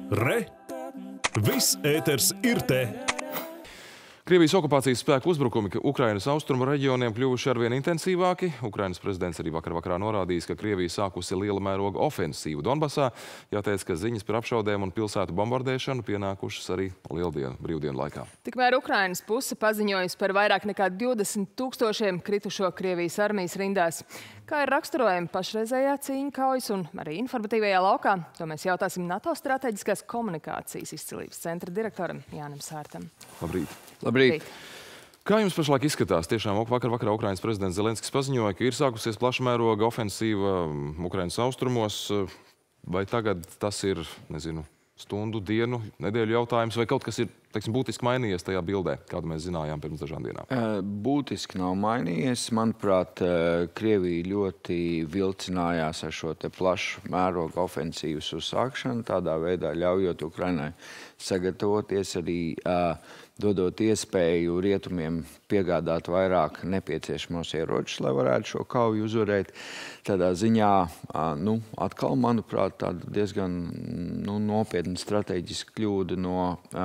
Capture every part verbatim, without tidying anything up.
Re! Viss ēters ir te! Krievijas okupācijas spēku uzbrukumi Ukrainas austrumu reģioniem kļuvuši arvien intensīvāki. Ukrainas prezidents arī vakar vakarā norādījis, ka Krievija sākusi liela mēroga ofensīvu Donbasā. Jāteic, ka ziņas par apšaudēm un pilsētu bombardēšanu pienākušas arī lieldienu brīvdienu laikā. Tikmēr Ukrainas puse paziņojusi par vairāk nekā divdesmit tūkstošiem kritušo Krievijas armijas rindās. Kā ir raksturojami pašreizējā cīņa kaujas un arī informatīvajā laukā, to mēs jautāsim NATO strateģiskās komunikācijas izcilības centra direktoram Jānim Sārtam. Labrīt! Labrīt! Kā jums pašlaik izskatās? Tiešām vakar vakarā Ukrainas prezidents Zelenskis paziņoja, ka ir sākusies plaša mēroga ofensīva Ukrainas austrumos. Vai tagad tas ir, nezinu, stundu, dienu, nedēļu jautājums, vai kaut kas ir, teiksim, būtiski mainījies tajā bildē, kādu mēs zinājām pirms dažām dienām? Būtiski nav mainījies. Manuprāt, Krievija ļoti vilcinājās ar šo te plašu mērogu ofensīvas uzsākšanu, tādā veidā ļaujot Ukrainai sagatavoties, arī dodot iespēju rietumiem piegādāt vairāk nepieciešamos ieročus, lai varētu šo kauju uzvarēt. Tādā ziņā, nu, atkal, manuprāt, tāda diezgan nu, nopietna strateģiska kļūda no,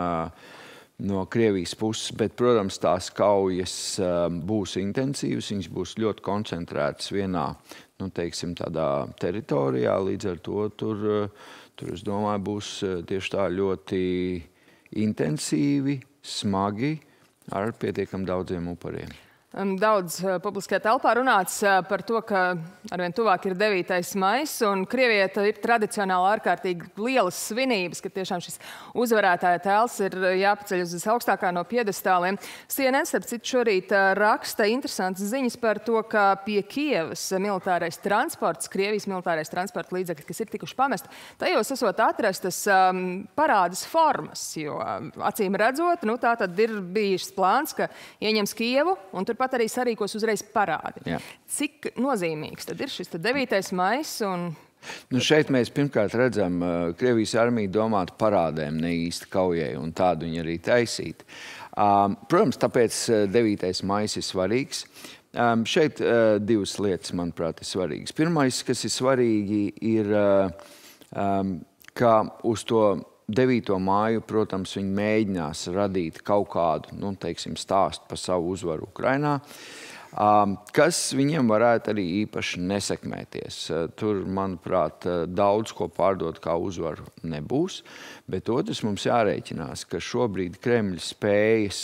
no Krievijas puses, bet, protams, tās kaujas būs intensīvas, viņas būs ļoti koncentrētas vienā, nu, teiksim, tādā teritorijā, līdz ar to tur, tur, es domāju, būs tieši tā ļoti intensīvi, smagi, ar pietiekam daudziem upuriem. Daudz publiskajā telpā runāts par to, ka arvien tuvāk ir devītais maijs, un Krievijai ir tradicionāli ārkārtīgi lielas svinības, ka tiešām šis uzvarētāja tēls ir jāpaceļ uz visaugstākā no piedestāliem. C N N, starp citu, šorīt raksta interesantas ziņas par to, ka pie Kievas militārais transports, Krievijas militārais transporta līdzekļi, kas ir tikuši pamesti, tajos esot atrastas um, parādas formas, jo acīm redzot, nu, tā tad ir bijis plāns, ka ieņems Kievu, un turpat arī sarīkos uzreiz parādi. Jā. Cik nozīmīgs tad ir šis devītais maijs? Un... Nu, šeit mēs pirmkārt redzam, uh, Krievijas armija domāt parādēm, ne īsti kaujai, un tādu viņi arī taisīt. Um, protams, tāpēc devītais maijs ir svarīgs. Um, šeit uh, divas lietas, manuprāt, ir svarīgas. Pirmais, kas ir svarīgi, ir, uh, um, ka uz to devīto māju, protams, viņi mēģinās radīt kaut kādu, nu, teiksim, stāstu par savu uzvaru Ukrainā, kas viņiem varētu arī īpaši nesekmēties. Tur, manuprāt, daudz ko pārdot kā uzvaru nebūs, bet otrs mums jārēķinās, ka šobrīd Kremļa spējas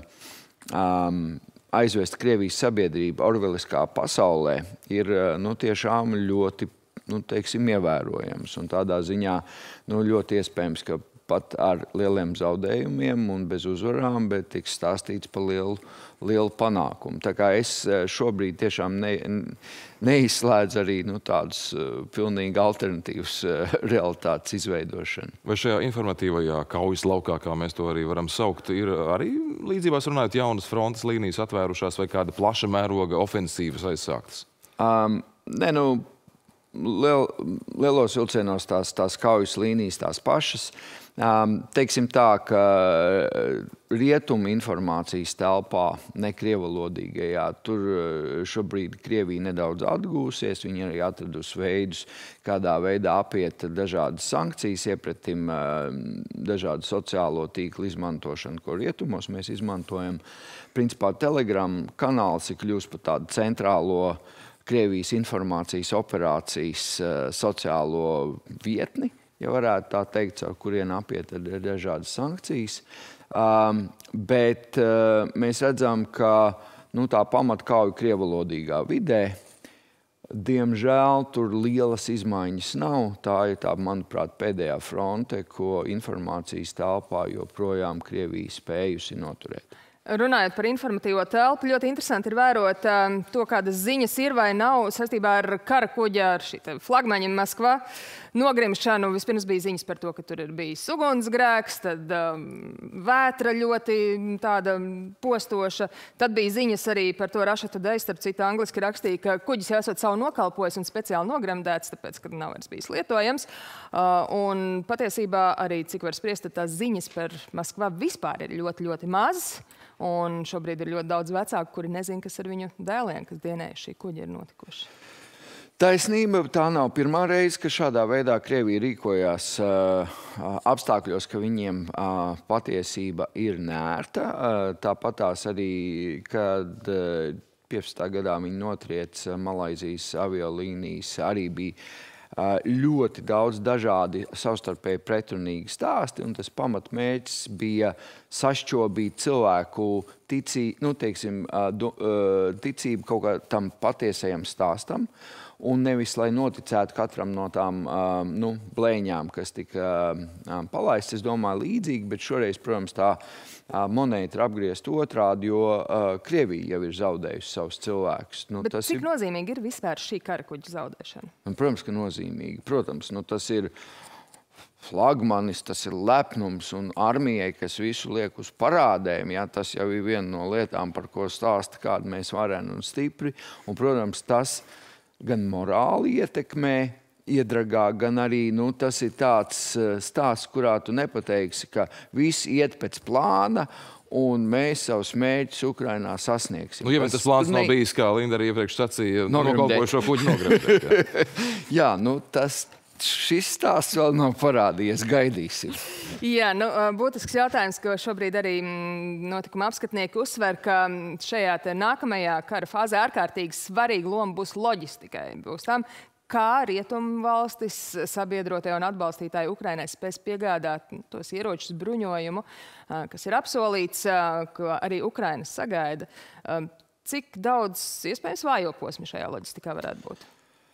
um, aizvest Krievijas sabiedrību orveliskā pasaulē ir, nu, tiešām ļoti nu, teiksim, ievērojams. Un tādā ziņā nu, ļoti iespējams, ka pat ar lieliem zaudējumiem un bez uzvarām, bet tiks stāstīts par lielu, lielu panākumu. Tā kā es šobrīd tiešām ne, neizslēdzu arī nu, tādus uh, pilnīgi alternatīvus uh, realitātes izveidošanu. Vai šajā informatīvajā kaujas laukā, kā mēs to arī varam saukt, ir arī līdzībās runājot jaunas frontes līnijas atvērušās vai kāda plaša mēroga ofensīvas aizsāktas? Um, ne, nu, Liel, lielos vilcienos tās, tās kaujas līnijas tās pašas. Um, teiksim tā, ka rietumu informācijas telpā, ne krievalodīgajā, tur šobrīd Krievija nedaudz atgūsies. Viņi arī atradusi veidus, kādā veidā apiet dažādas sankcijas, iepratim uh, dažādu sociālo tīklu izmantošanu, ko rietumos mēs izmantojam. Principā Telegram kanāls ir kļūst par tādu centrālo Krievijas informācijas operācijas uh, sociālo vietni, ja varētu tā teikt, caur kurien apiet dažādas sankcijas. Um, bet uh, mēs redzam, ka nu, tā pamatkauja krievalodīgā vidē, diemžēl tur lielas izmaiņas nav. Tā ir tā, manuprāt, pēdējā fronte, ko informācijas telpā joprojām Krievija spējusi noturēt. Runājot par informatīvo telpu, ļoti interesanti ir vērot um, to, kādas ziņas ir vai nav saistībā ar kara kuģa, ar šī flagmaņa Maskva nogrimšanu. Vispirms bija ziņas par to, ka tur ir bijis ugunsgrēks, tad um, vētra ļoti tāda postoša. Tad bija ziņas arī par to Russia Today, starp citu angliski rakstīja, ka kuģis jau esot savu nokalpojis un speciāli nogremdēts, tāpēc, ka nav vairs bijis lietojams. Uh, un patiesībā arī, cik var spriest, tās ziņas par Maskva vispār ir ļoti, ļoti mazas. Un šobrīd ir ļoti daudz vecāku, kuri nezina, kas ar viņu dēliem, kas dienējuši šī kuģi ir notikuši. Taisnība, tā nav pirmā reize, ka šādā veidā Krievija rīkojās uh, apstākļos, ka viņiem uh, patiesība ir nērta. Uh, tāpat tās arī, kad uh, piecpadsmitā gadā viņi notriec Malaizijas aviolīnijas, arī bija uh, ļoti daudz dažādi savstarpēji pretrunīgi stāsti, un tas pamatmērķis bija sašķobīt cilvēku ticī, nu, teiksim, uh, du, uh, ticību kaut kā tam patiesajam stāstam, un nevis, lai noticētu katram no tām um, nu, blēņām, kas tika um, palaists. Es domāju līdzīgi, bet šoreiz, protams, tā uh, monēta ir apgriezt otrādi, jo uh, Krievija jau ir zaudējusi savus cilvēkus. Nu, bet tas cik ir... nozīmīgi ir vispār šī karakuģa zaudēšana? Un, protams, ka nozīmīgi. Protams, nu, tas ir flagmanis, tas ir lepnums un armijai, kas visu liek uz parādēm. Ja, tas jau ir viena no lietām, par ko stāsta, kāda mēs vareni un stipri. Un, protams, tas gan morāli ietekmē, iedragā, gan arī nu, tas ir tāds stāsts, kurā tu nepateiksi, ka viss iet pēc plāna un mēs savus mērķus Ukrainā sasniegsim. Nu, ja tas, tas plāns ne... nav bijis, kā Linda arī iepriekš sacīja, nokalpojušo kuģi nogremdēt. Jā. jā, nu tas... Šis stāsts vēl nav parādījies, gaidīsim. Jā, nu, būtisks jautājums, ko šobrīd arī notikuma apskatnieki uzsver, ka šajā te nākamajā kara fāzē ārkārtīgi svarīga loma būs loģistikai. Būs tam, kā rietumu valstis, sabiedrotie un atbalstītāji Ukrainai spēs piegādāt tos ieročus, bruņojumu, kas ir apsolīts, ko arī Ukraina sagaida. Cik daudz iespējams vājo posmi šajā loģistikā varētu būt?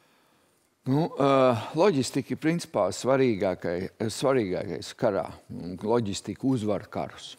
Nu, uh, loģistika ir principā svarīgākai, svarīgākais karā. Loģistika uzvar karus.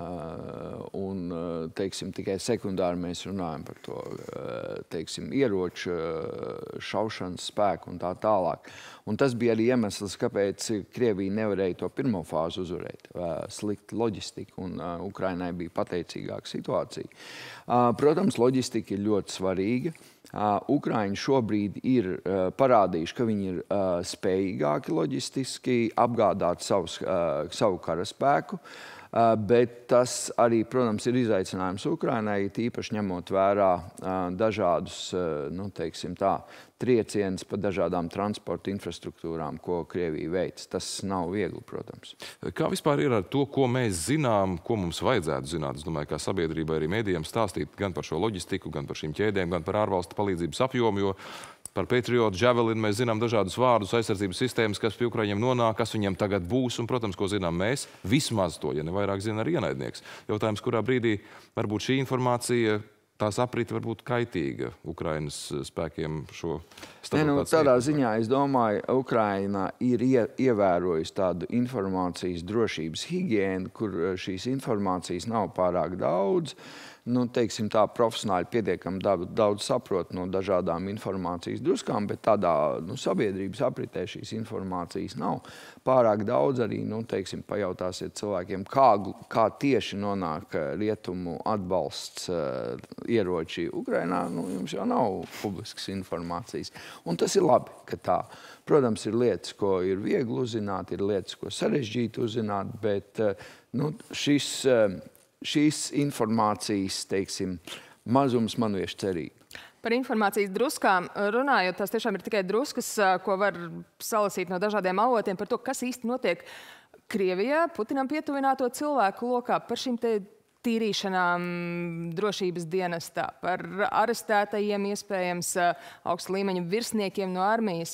Uh, un, uh, teiksim, tikai sekundāri mēs runājam par to, uh, teiksim, ieroču, uh, šaušanas spēku un tā tālāk. Un tas bija arī iemesls, kāpēc Krievija nevarēja to pirmo fāzi uzvarēt. Uh, slikta loģistika, un uh, Ukrainai bija pateicīgāka situācija. Uh, protams, loģistika ir ļoti svarīga. Uh, Ukraiņi šobrīd ir uh, parādījuši, ka viņi ir uh, spējīgāki loģistiski apgādāt savus, uh, savu karaspēku, uh, bet tas arī, protams, ir izaicinājums Ukrainai, tīpaši ņemot vērā uh, dažādus, uh, nu, teiksim tā, triecienus pa dažādām transporta infrastruktūrām, ko Krievija veic. Tas nav viegli, protams. Kā vispār ir ar to, ko mēs zinām, ko mums vajadzētu zināt? Es domāju, kā sabiedrībai arī mēdījiem stāstīt gan par šo loģistiku, gan par šīm ķēdēm, gan par ārvalstu palīdzības apjomu, jo par Patriot, Javelin mēs zinām dažādus vārdus, aizsardzības sistēmas, kas pie Ukraiņiem nonāk, kas viņiem tagad būs, un, protams, ko zinām mēs, vismaz to, ja ne vairāk zina arī ienaidnieks. Jautājums, kurā brīdī varbūt šī informācija tās aprita varbūt kaitīga Ukrainas spēkiem šo stabilitātes. Ne, nu, tādā ziņā, es domāju, Ukraina ir ie, ievērojusi tādu informācijas drošības higiēnu, kur šīs informācijas nav pārāk daudz. Nu, teiksim tā, profesionāļi pietiekami daudz saprot no dažādām informācijas druskām, bet tādā nu, sabiedrības apritē šīs informācijas nav pārāk daudz. Arī, nu, teiksim, pajautāsiet cilvēkiem, kā, kā tieši nonāk rietumu atbalsts uh, ieroči Ukrainā, nu, jums jau nav publiskas informācijas. Un tas ir labi, ka tā. Protams, ir lietas, ko ir viegli uzzināt, ir lietas, ko sarežģīti uzzināt, bet uh, nu, šis... Uh, Šīs informācijas, teiksim, mazums man vieš cerīgi. Par informācijas druskām runājot, tās tiešām ir tikai druskas, ko var salasīt no dažādiem avotiem par to, kas īsti notiek Krievijā, Putinam pietuvināto cilvēku lokā, par šīm te tīrīšanām drošības dienestā, par arestētajiem, iespējams, augsta līmeņa virsniekiem no armijas.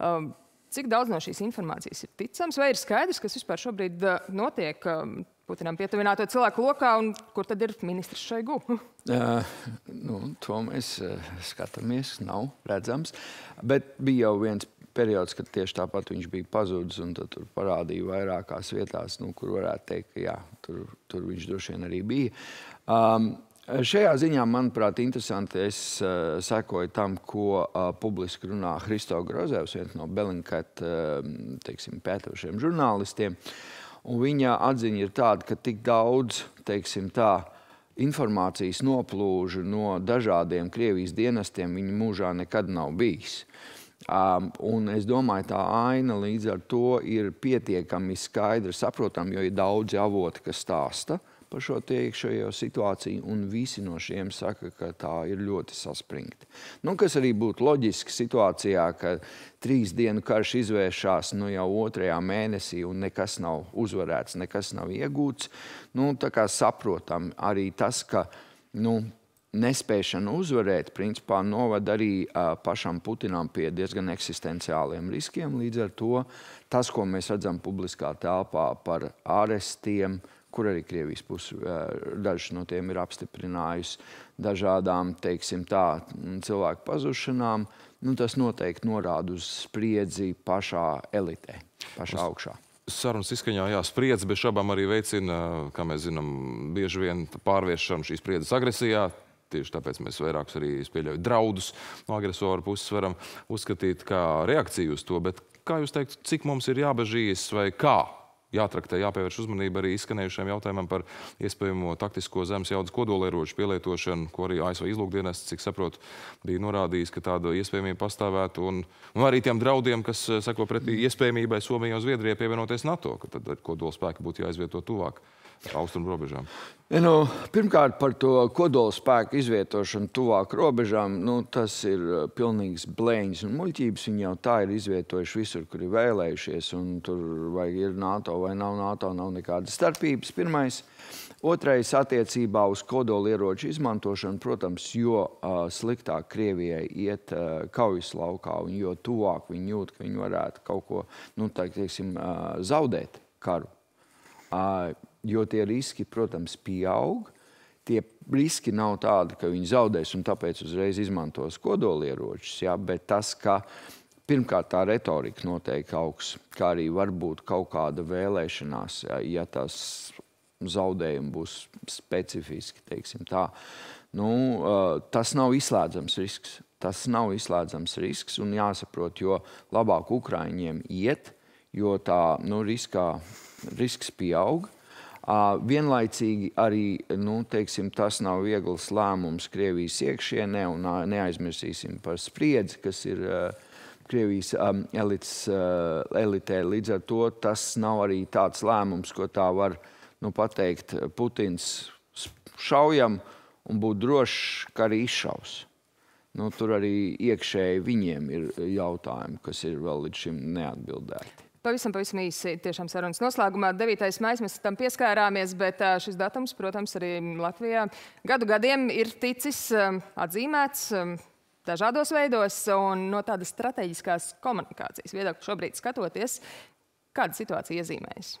Cik daudz no šīs informācijas ir ticams, vai ir skaidrs, kas vispār šobrīd notiek Putinam pietuvināto cilvēku lokā, un kur tad ir ministrs Šoigu? Uh, nu, to mēs uh, skatāmies, nav redzams. Bet bija jau viens periods, kad tieši tāpat viņš bija pazudis, un tad tur parādīja vairākās vietās, nu, kur varētu teikt, ka jā, tur, tur viņš droši vien arī bija. Um, Šajā ziņā, manuprāt, interesanti, es uh, sekoju tam, ko uh, publiski runā Hristo Grozevs, viens no Bellingcat, uh, teiksim, pētošiem žurnālistiem. Un viņa atziņa ir tāda, ka tik daudz, teiksim tā, informācijas noplūžu no dažādiem Krievijas dienestiem viņa mūžā nekad nav bijis. Um, un es domāju, tā aina līdz ar to ir pietiekami skaidra saprotam, jo ir daudzi avoti, kas stāsta par šo tie iekšējo situāciju, un visi no šiem saka, ka tā ir ļoti saspringta. Nu, kas arī būtu loģiski situācijā, ka trīs dienu karš izvēršās nu, jau otrajā mēnesī un nekas nav uzvarēts, nekas nav iegūts. Nu, tā kā saprotam arī tas, ka nu, nespēšana uzvarēt, principā novada arī uh, pašam Putinam pie diezgan eksistenciāliem riskiem. Līdz ar to tas, ko mēs redzam publiskā telpā par ārestiem, kur arī Krievijas pusi uh, dažs no tiem ir apstiprinājusi dažādām, teiksim tā, cilvēku pazušanām, nu, tas noteikti norāda uz spriedzi pašā elitē, pašā augšā. Sarunas izskaņā, jā, spriedzi bez šabām arī veicina, kā mēs zinām, bieži vien pārviešanu šīs spriedzes agresijā. Tieši tāpēc mēs vairākus arī, es pieļauju, draudus no agresoru puses varam uzskatīt kā reakciju uz to. Bet kā jūs teikt, cik mums ir jābažīs vai kā jātraktē, jāpievērš uzmanība arī izskanējušiem jautājumam par iespējamo taktisko zemes jaudas kodolieroču pielietošanu, ko arī A S V izlūkdienests, cik saprotu, bija norādījis, ka tāda iespējamība pastāvētu. Un, un arī tiem draudiem, kas seko pretī iespējamībai Somijai un Zviedrijai pievienoties NATO, ka tad kodolspēki būtu jāizvieto tuvāk austrumu robežām. Ja, nu, pirmkārt, par to kodola spēku izvietošanu tuvāk robežām, nu, tas ir pilnīgs blēņas un muļķības. Viņi jau tā ir izvietojuši visur, kur ir vēlējušies, un tur vai ir NATO vai nav NATO, nav nekādas starpības. Pirmais. Otrais, attiecībā uz kodolieroču izmantošanu, protams, jo uh, sliktāk Krievijai iet uh, kaujas laukā, un jo tuvāk viņi jūt, ka viņi varētu kaut ko, nu, tā, teiksim, uh, zaudēt karu. Uh, jo tie riski, protams, pieaug. Tie riski nav tādi, ka viņi zaudēs un tāpēc uzreiz izmantos kodolieročus, ja, bet tas, ka pirmkārt tā retorika noteikti augs, kā arī varbūt kaut kāda vēlēšanās, ja, ja tas zaudējumi būs specifiski, teiksim tā. Nu, tas nav izslēdzams risks. Tas nav izslēdzams risks un jāsaprot, jo labāk Ukraiņiem iet, jo tā, nu, riskā, risks pieaug. Uh, vienlaicīgi arī, nu, teiksim, tas nav viegls lēmums Krievijas iekšienē, un uh, neaizmirsīsim par spriedzi, kas ir uh, Krievijas um, elites, uh, elitē. Līdz ar to tas nav arī tāds lēmums, ko tā var, nu, pateikt, Putins šaujam un būt drošs, ka arī izšaus. Nu, tur arī iekšēji viņiem ir jautājumi, kas ir vēl līdz šim neatbildēti. Pavisam, pavisam īsi tiešām sarunas noslēgumā. devītais maijs mēs tam pieskārāmies, bet šis datums, protams, arī Latvijā gadu gadiem ir ticis atzīmēts dažādos veidos un no tādas strateģiskās komunikācijas viedokļa šobrīd skatoties, kāda situācija iezīmējas?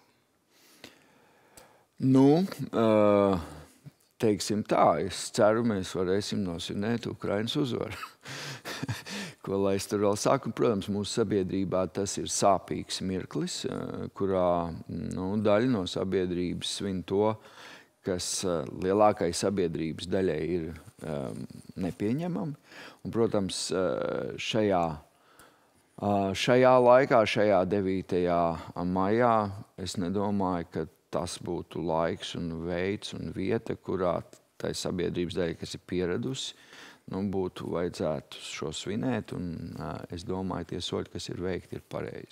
Nu, uh, teiksim tā, es ceru, mēs varēsim nosvinēt Ukrainas uzvaru. Ko lai es tur vēl saku, protams, mūsu sabiedrībā tas ir sāpīgs mirklis, kurā, nu, daļa no sabiedrības svin to, kas lielākai sabiedrības daļai ir um, nepieņemami. Un, protams, šajā, šajā laikā, šajā devītajā maijā, es nedomāju, ka tas būtu laiks un veids un vieta, kurā tai sabiedrības daļa, kas ir pieradusi, nu, būtu vajadzētu šo svinēt, un uh, es domāju, tie soļi, kas ir veikti, ir pareizi.